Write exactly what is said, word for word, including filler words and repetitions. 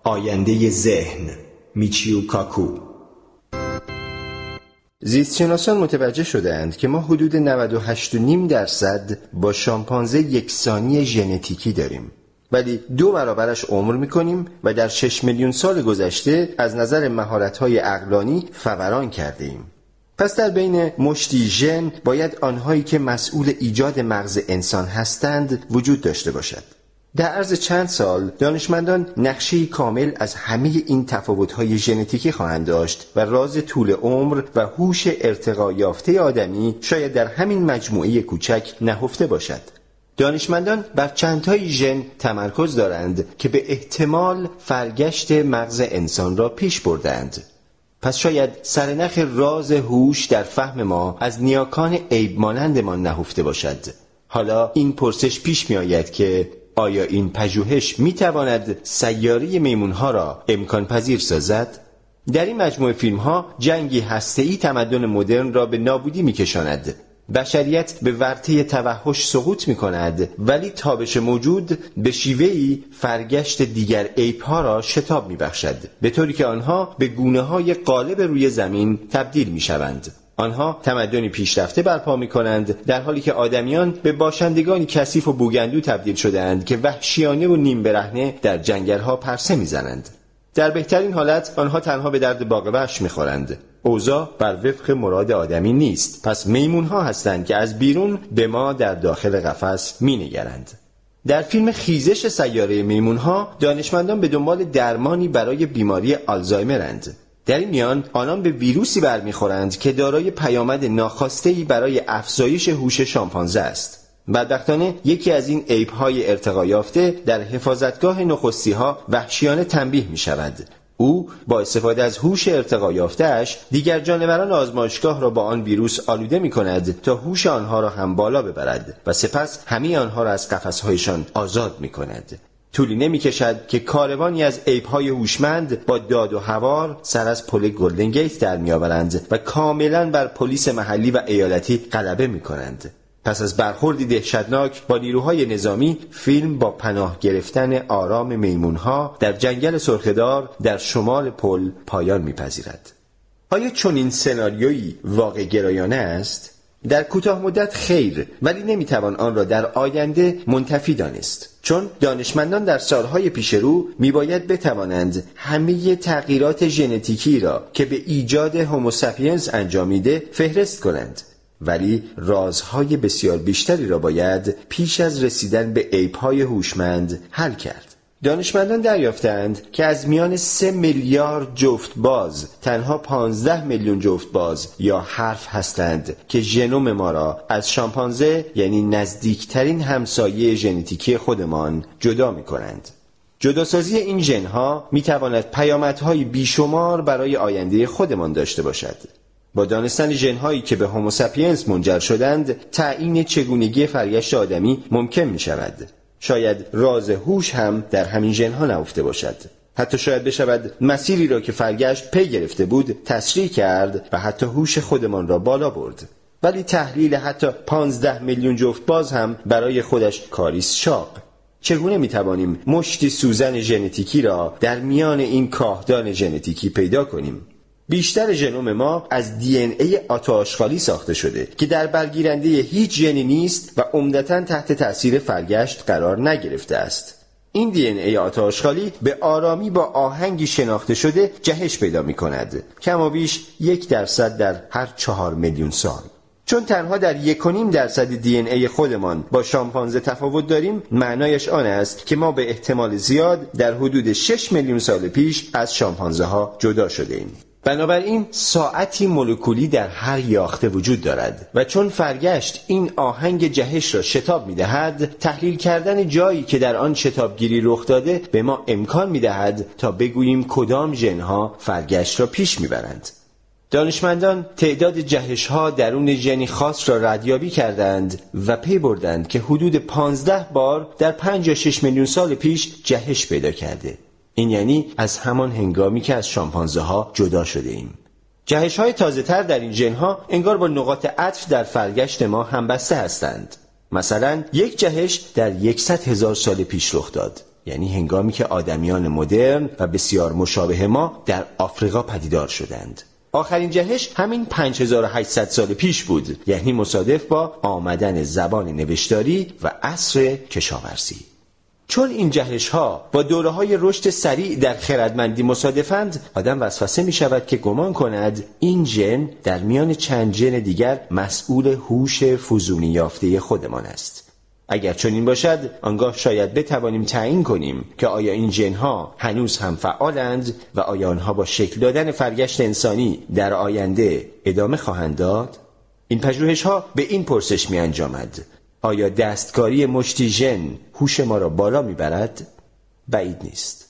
آینده ذهن، میچیو کاکو. زیستشناسان متوجه شدند که ما حدود نود و هشت و نیم درصد با شامپانزه یکسانی ژنتیکی داریم، ولی دو برابرش عمر میکنیم و در شش میلیون سال گذشته از نظر مهارت‌های عقلانی فوران کرده ایم. پس در بین مشتی ژن باید آنهایی که مسئول ایجاد مغز انسان هستند وجود داشته باشد. در عرض چند سال دانشمندان نقشه‌ای کامل از همه این تفاوت‌های ژنتیکی خواهند داشت و راز طول عمر و هوش ارتقا یافته آدمی شاید در همین مجموعه کوچک نهفته باشد. دانشمندان بر چندتای ژن تمرکز دارند که به احتمال فرگشت مغز انسان را پیش بردند. پس شاید سرنخ راز هوش در فهم ما از نیاکان عیب مانندمان نهفته باشد. حالا این پرسش پیش می آید که آیا این پژوهش می تواند سیاره میمونها را امکان پذیر سازد؟ در این مجموعه فیلم ها جنگی هسته‌ای تمدن مدرن را به نابودی می کشاند. بشریت به ورطه توحش سقوط می کند، ولی تابش موجود به شیوهی فرگشت دیگر عیب‌ها را شتاب می بخشد، به طوری که آنها به گونه‌های غالب روی زمین تبدیل می شوند. آنها تمدنی پیشرفته برپا می کنند، در حالی که آدمیان به باشندگانی کثیف و بوگندو تبدیل شدند که وحشیانه و نیم برهنه در جنگل‌ها پرسه می زنند. در بهترین حالت آنها تنها به درد باغ وحش می خورند. اوضاع بر وفق مراد آدمی نیست، پس میمون‌ها هستند که از بیرون به ما در داخل قفس می‌نگرند. در فیلم خیزش سیاره میمون‌ها دانشمندان به دنبال درمانی برای بیماری آلزایمرند. در این میان آنان به ویروسی برمیخورند که دارای پیامد ناخواسته برای افزایش هوش شامپانزه است. بدبختانه یکی از این عیب‌های ارتقا یافته در حفاظتگاه نخستی‌ها وحشیانه تنبیه می‌شود. او با استفاده از هوش ارتقا یافته‌اش دیگر جانوران آزمایشگاه را با آن ویروس آلوده می‌کند تا هوش آنها را هم بالا ببرد و سپس همه آنها را از قفس‌هایشان آزاد می‌کند. طولی نمی‌کشد که کاروانی از عیب‌های هوشمند با داد و هوار سر از پل گلدن گیت در می‌آورند و کاملاً بر پلیس محلی و ایالتی غلبه می‌کنند. پس از برخوردی دهشتناک با نیروهای نظامی، فیلم با پناه گرفتن آرام میمونها در جنگل سرخدار در شمال پل پایان می‌پذیرد. آیا چنین سناریویی واقع گرایانه است؟ در کوتاه مدت خیر، ولی نمیتوان آن را در آینده منتفی دانست، چون دانشمندان در سالهای پیش رو میباید بتوانند همه تغییرات ژنتیکی را که به ایجاد هوموساپینز انجامیده فهرست کنند. ولی رازهای بسیار بیشتری را باید پیش از رسیدن به عیب‌های هوشمند حل کرد. دانشمندان دریافتند که از میان سه میلیارد جفت باز تنها پانزده میلیون جفت باز یا حرف هستند که ژنوم ما را از شامپانزه، یعنی نزدیکترین همسایه ژنتیکی خودمان، جدا می کنند. جداسازی این ژن‌ها می تواند پیامدهای بیشمار برای آینده خودمان داشته باشد. با دانستن ژن‌هایی که به هوموساپینز منجر شدند، تعیین چگونگی فرگشت آدمی ممکن می شود. شاید راز هوش هم در همین ژن‌ها نهفته باشد. حتی شاید بشود مسیری را که فرگشت پی گرفته بود تسریع کرد و حتی هوش خودمان را بالا برد. ولی تحلیل حتی پانزده میلیون جفت باز هم برای خودش کاریست شاق. چگونه می توانیم مشتی سوزن ژنتیکی را در میان این کاهدان ژنتیکی پیدا کنیم؟ بیشتر ژنوم ما از دی ان ای آتوآشغالی ساخته شده که در برگیرنده هیچ ژنی نیست و عمدتاً تحت تأثیر فرگشت قرار نگرفته است. این دی ان ای آتوآشغالی به آرامی با آهنگی شناخته شده جهش پیدا می کند، کم و بیش یک درصد در هر چهار میلیون سال. چون تنها در یک و نیم درصد دی ان ای خودمان با شامپانزه تفاوت داریم، معنایش آن است که ما به احتمال زیاد در حدود شش میلیون سال پیش از شامپانزه ها جدا شده ایم. بنابراین ساعتی مولکولی در هر یاخته وجود دارد و چون فرگشت این آهنگ جهش را شتاب می‌دهد، تحلیل کردن جایی که در آن شتابگیری رخ داده به ما امکان می‌دهد تا بگوییم کدام ژن‌ها فرگشت را پیش می‌برند. دانشمندان تعداد جهش‌ها درون ژنی خاص را ردیابی کردند و پی بردند که حدود پانزده بار در پنج یا شش میلیون سال پیش جهش پیدا کرده. این یعنی از همان هنگامی که از شامپانزه ها جدا شده ایم. جهش های تازه تر در این ژن ها انگار با نقاط عطف در فرگشت ما همبسته هستند. مثلا یک جهش در یکصد هزار سال پیش رخ داد. یعنی هنگامی که آدمیان مدرن و بسیار مشابه ما در آفریقا پدیدار شدند. آخرین جهش همین پنج هزار و هشتصد سال پیش بود، یعنی مصادف با آمدن زبان نوشتاری و عصر کشاورزی. چون این جهش ها با دوره های رشد سریع در خردمندی مصادفند، آدم وسوسه می شود که گمان کند این ژن در میان چند ژن دیگر مسئول هوش فزونی یافته خودمان است. اگر چنین باشد، آنگاه شاید بتوانیم تعیین کنیم که آیا این ژن ها هنوز هم فعالند و آیا آنها با شکل دادن فرگشت انسانی در آینده ادامه خواهند داد؟ این پژوهش ها به این پرسش می انجامد: آیا دستکاری مشتی ژن هوش ما را بالا می برد؟ بعید نیست.